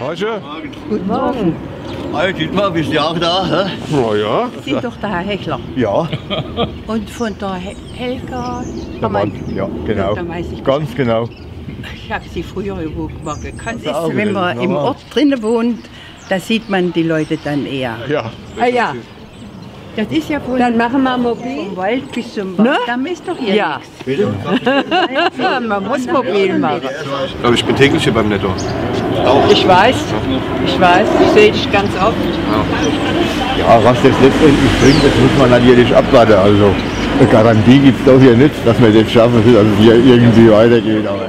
Morgen. Guten Morgen. Hi, Dietmar, bist du auch da? Hä? Na ja. Sie sind doch der Herr Hechler. Ja. Und von der Helga. Der Mann. Ja, genau. Dann weiß ich Ganz genau. Ich habe sie früher irgendwo mal gekannt. Das ist auch Wenn man wieder im normal. Ort drinnen wohnt, da sieht man die Leute dann eher. Ja. Ah ja. Das ist ja wohl. Dann machen wir mobil. Vom Wald bis zum Wald. Dann ist doch hier Ja. Bitte? Man muss mobil machen. Aber ich bin täglich hier beim Netto. Ich weiß, ich sehe dich ganz oft. Ja, was das letztendlich bringt, das muss man natürlich abwarten. Also eine Garantie gibt es doch hier nicht, dass wir das schaffen, dass es hier irgendwie weitergeht. Aber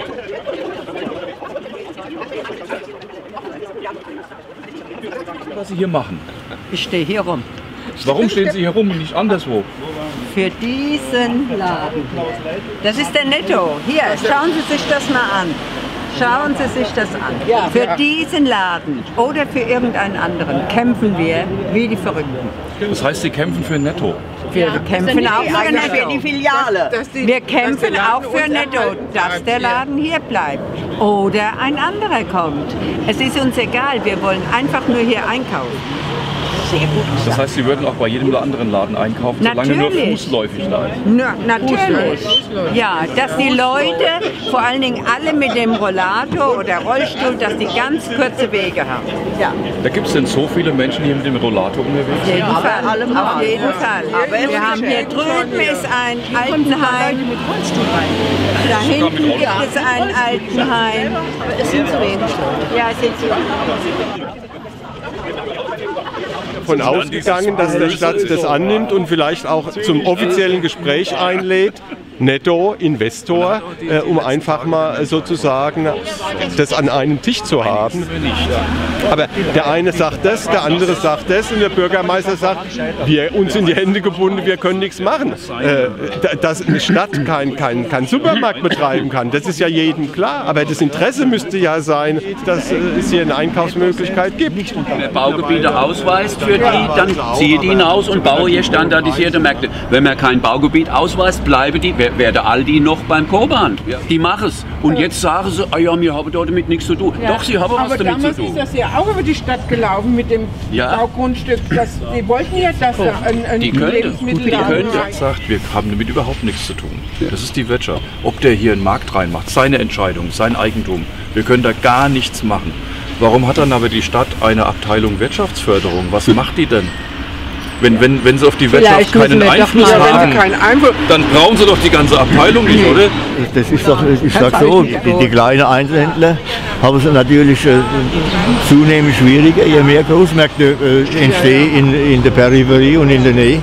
Was Sie hier machen. Ich stehe hier rum. Warum stehen Sie hier rum und nicht anderswo? Für diesen Laden. Das ist der Netto. Hier, schauen Sie sich das mal an. Schauen Sie sich das an. Für diesen Laden oder für irgendeinen anderen kämpfen wir wie die Verrückten. Das heißt, Sie kämpfen für Netto. Wir kämpfen auch für Netto. Filiale. Wir kämpfen auch für Netto, dass der Laden hier bleibt. Oder ein anderer kommt. Es ist uns egal, wir wollen einfach nur hier einkaufen. Sehr gut Das gesagt. heißt, Sie würden auch bei jedem anderen Laden einkaufen, solange nur Natürlich. fußläufig da ist. Natürlich. Ja, dass die Leute, vor allen Dingen alle mit dem Rollator oder Rollstuhl, dass die ganz kurze Wege haben. Ja, Da gibt es denn so viele Menschen hier mit dem Rollator unterwegs? auf jeden Fall. Auf jeden Fall. Wir haben hier drüben ist ein Altenheim. Da hinten gibt es ein Altenheim. Aber es sind zu wenig Leute. Ja, es sind zu wenig. Davon ausgegangen, dass die Stadt das annimmt und vielleicht auch zum offiziellen Gespräch einlädt. Netto, Investor, um einfach mal sozusagen das an einem Tisch zu haben. Aber der eine sagt das, der andere sagt das und der Bürgermeister sagt, wir uns in die Hände gebunden, wir können nichts machen. Dass eine Stadt kein Supermarkt betreiben kann, das ist ja jedem klar. Aber das Interesse müsste ja sein, dass es hier eine Einkaufsmöglichkeit gibt. Wer Baugebiete ausweist für die, dann ziehe die hinaus und baue hier standardisierte Märkte. Wenn man kein Baugebiet ausweist, bleiben die, werde Aldi noch beim Koban. Die machen es. Und jetzt sagen sie, ah ja, wir haben dort damit nichts zu tun. Doch, sie haben was Aber damit zu damals tun. ist das ja auch über die Stadt gelaufen mit dem Ja. Baugrundstück. Die wollten ja, dass da ein Die könnte. Lebensmittelladen Die könnte. rein- Sagt, wir haben damit überhaupt nichts zu tun. Das ist die Wirtschaft. Ob der hier einen Markt reinmacht, seine Entscheidung, sein Eigentum. Wir können da gar nichts machen. Warum hat dann aber die Stadt eine Abteilung Wirtschaftsförderung? Was macht die denn? Wenn sie auf die Wirtschaft keinen Einfluss Ja, wenn haben, sie keinen Einfluss. dann brauchen sie doch die ganze Abteilung nicht, oder? das ist doch, ich sag so, die kleinen Einzelhändler haben es natürlich zunehmend schwieriger, je mehr Großmärkte entstehen in der Peripherie und in der Nähe.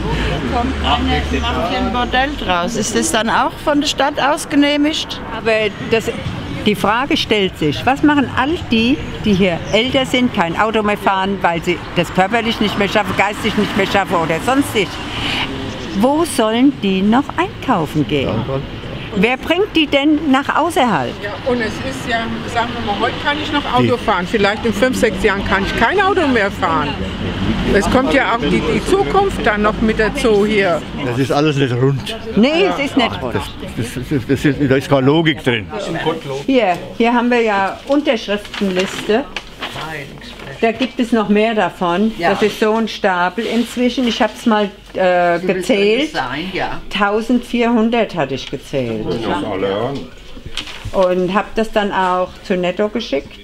Macht ein Bordell draus. Ist das dann auch von der Stadt aus genehmigt? Aber die Frage stellt sich, was machen all die, die hier älter sind, kein Auto mehr fahren, weil sie das körperlich nicht mehr schaffen, geistig nicht mehr schaffen oder sonstig. Wo sollen die noch einkaufen gehen? Wer bringt die denn nach außerhalb? Ja, und es ist ja, sagen wir mal, heute kann ich noch Auto fahren. Vielleicht in 5, 6 Jahren kann ich kein Auto mehr fahren. Es kommt ja auch die Zukunft dann noch mit dazu hier. Das ist alles nicht rund. Nee, es ist nicht rund. Da ist keine Logik drin. Hier haben wir ja Unterschriftenliste. Da gibt es noch mehr davon. Ja. Das ist so ein Stapel inzwischen. Ich habe es mal gezählt. Sein, ja. 1400 hatte ich gezählt. Und habe das dann auch zu Netto geschickt.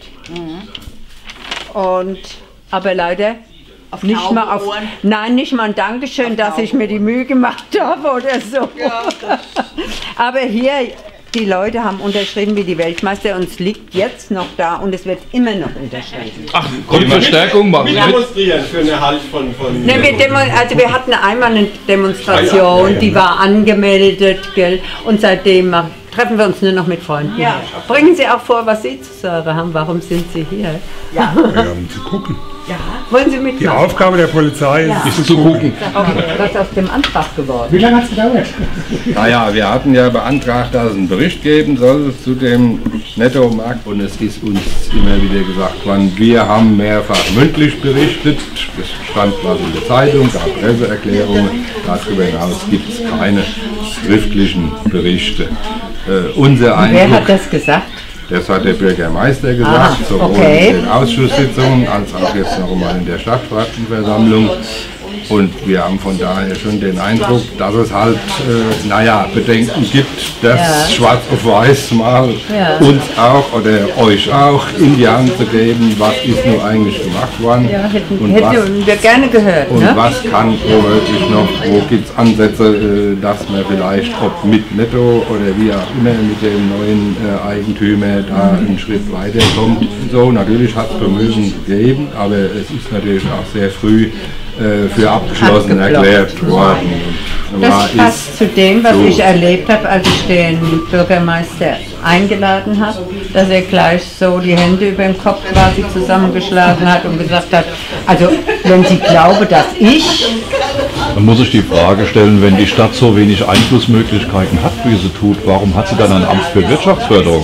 Aber leider nicht mal auf, nein, nicht mal ein Dankeschön, dass ich mir die Mühe gemacht habe oder so. Aber hier, die Leute haben unterschrieben wie die Weltmeister und es liegt jetzt noch da und es wird immer noch unterschrieben. Ach, kommt Verstärkung, machen wir mit. Demonstrieren für eine Halt von Ne, wir hatten einmal eine Demonstration, die war angemeldet, gell? Und seitdem treffen wir uns nur noch mit Freunden. Ja. Bringen Sie auch vor, was Sie zu sagen haben. Warum sind Sie hier? Ja, um zu gucken. Wollen Sie mitmachen? Die Aufgabe der Polizei ist zu gucken. Was ist aus dem Antrag geworden? Wie lange hat es gedauert? Naja, wir hatten ja beantragt, dass es einen Bericht geben soll zu dem Nettomarkt und es ist uns immer wieder gesagt worden, wir haben mehrfach mündlich berichtet, es stand was in der Zeitung, gab Presseerklärungen, darüber hinaus gibt es keine schriftlichen Berichte. Unser Wer Eindruck, hat das gesagt? Das hat der Bürgermeister gesagt, sowohl in den Ausschusssitzungen als auch jetzt noch einmal in der Stadtversammlung. Und wir haben von daher schon den Eindruck, dass es halt, Bedenken gibt, das schwarz auf weiß mal uns auch oder euch auch in die Hand zu geben, was ist nur eigentlich gemacht worden. Ja, hätten und wir gerne gehört. Und was kann womöglich noch, wo gibt es Ansätze, dass man vielleicht, ob mit Netto oder wie auch immer, mit dem neuen Eigentümer da einen Schritt weiterkommt. So, natürlich hat es Bemühungen gegeben, aber es ist natürlich auch sehr früh für abgeschlossen erklärt worden. Das passt zu dem, was ich erlebt habe, als ich den Bürgermeister eingeladen habe, dass er gleich so die Hände über den Kopf quasi zusammengeschlagen hat und gesagt hat, also wenn Sie glauben, dass ich... Man muss sich die Frage stellen, wenn die Stadt so wenig Einflussmöglichkeiten hat, wie sie tut, warum hat sie dann ein Amt für Wirtschaftsförderung?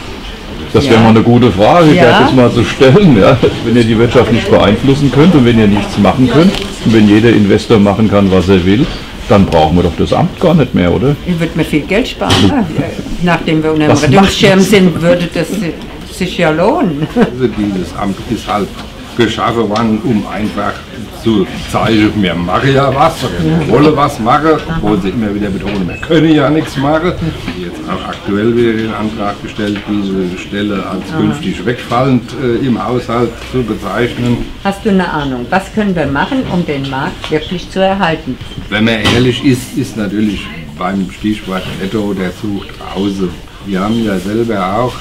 Das wäre mal eine gute Frage, das mal zu stellen. Ja? Wenn ihr die Wirtschaft nicht beeinflussen könnt und wenn ihr nichts machen könnt und wenn jeder Investor machen kann, was er will, dann brauchen wir doch das Amt gar nicht mehr, oder? Ich würde mir viel Geld sparen. Nachdem wir unter dem Rettungsschirm sind, würde das sich ja lohnen. Also dieses Amt ist halt geschaffen worden, um einfach zu zeigen, wir machen ja was, oder wir wollen was machen, obwohl sie immer wieder betonen, wir können ja nichts machen. Jetzt auch aktuell wieder den Antrag gestellt, diese Stelle als künftig wegfallend im Haushalt zu bezeichnen. Hast du eine Ahnung, was können wir machen, um den Markt wirklich zu erhalten? Wenn man ehrlich ist natürlich beim Stichwort Netto der Zug draußen. Wir haben ja selber auch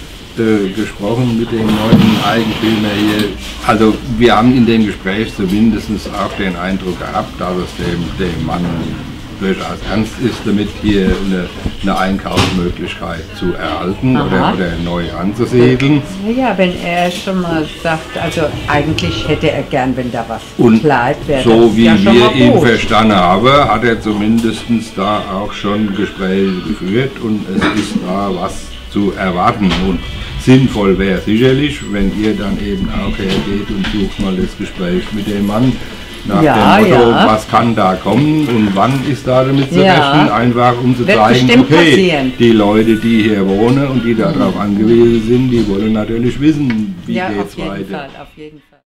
gesprochen mit dem neuen Eigentümer hier. Also wir haben in dem Gespräch zumindest auch den Eindruck gehabt, dass es dem Mann durchaus ernst ist, damit hier eine Einkaufsmöglichkeit zu erhalten oder neu anzusiedeln. Ja, wenn er schon mal sagt, also eigentlich hätte er gern, wenn da was bleibt, wäre so das wie ja schon wir ihn gut. verstanden haben, hat er zumindest da auch schon Gespräche geführt und es ist da was zu erwarten. Und sinnvoll wäre sicherlich, wenn ihr dann eben auch hergeht und sucht mal das Gespräch mit dem Mann nach dem Motto, was kann da kommen und wann ist da damit zu rechnen, einfach um zu zeigen, okay, die Leute, die hier wohnen und die darauf angewiesen sind, die wollen natürlich wissen, wie geht's weiter. Auf jeden Fall.